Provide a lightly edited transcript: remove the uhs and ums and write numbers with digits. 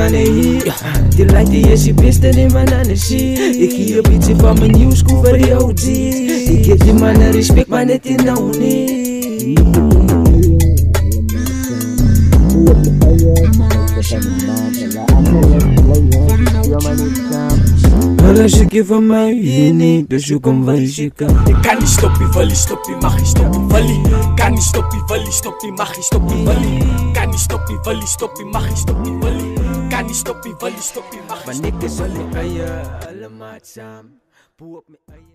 manahi Ty lahy ty SIPS tany mananazy Eky apitsy fa maniosiko fa ry aoji Ikety mana respect manety naony Alasik efa mahiny dosoko mivalisika Kan nie stop nie, wil nie stop nie, mag nie stop nie, wil nie. Kan nie stop nie, wil nie stop nie, mag nie stop nie, wil nie. Kan nie stop nie, wil nie stop nie, mag nie stop nie, wil nie. Kan nie stop nie, wil nie stop nie, mag nie stop nie, wil nie. Wanneer is al die eie, alle maat saam Poe op my eie